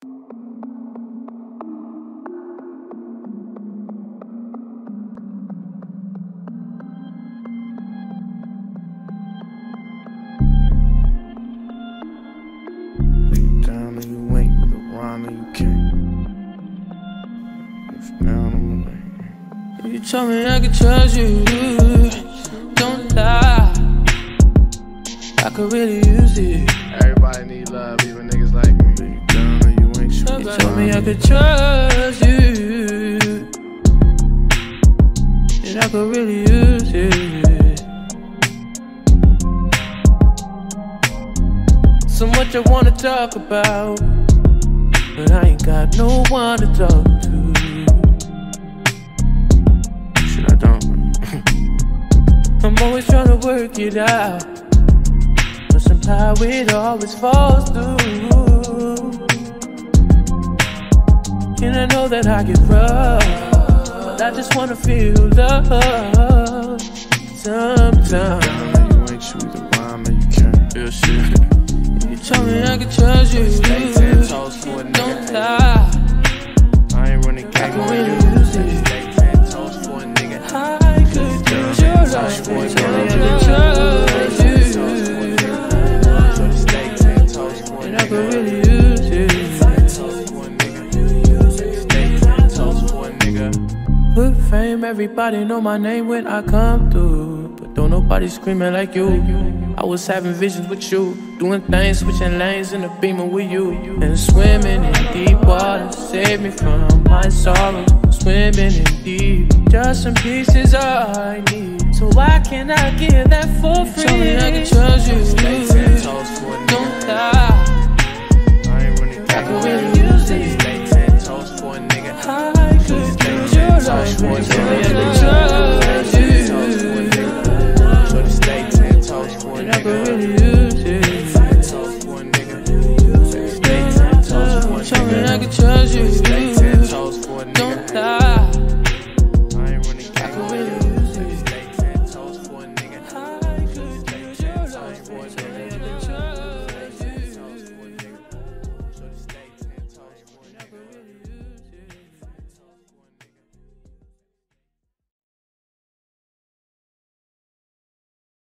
Down and you ain't with a rhyme and you can't. If down on my way. You told me I could trust you, don't lie. I could really use it. Everybody need love, even niggas like me. You down or you ain't shit. You told me I could trust you, and I could really use it. So much I wanna talk about, but I ain't got no one to talk to. Shit, I don't. I'm always trying to work it out, but somehow it always falls through. And I know that I get rough, but I just wanna feel love sometimes. You ain't shit with a rhyme and you can't. Real shit. You told me I could trust you, Stay 10 toes for a nigga. don't lie. I ain't running game I on could you. really use it. Stay 10 toes for a nigga. I could use your love. You told me I could trust you, Stay 10 toes for a and I nigga. could really use it. With fame, everybody know my name when I come through, but don't nobody screaming like you. I was having visions with you, doing things, switching lanes in the Beamer with you, and swimming in deep water. Save me from my sorrows. Swimming in deep, just some pieces all I need. So why can't I give that for free? Tell me I can trust you, Stay 10 toes for a nigga. don't lie. I ain't running I game could on really you. use it. Stay 10 toes for a nigga. I could use your love.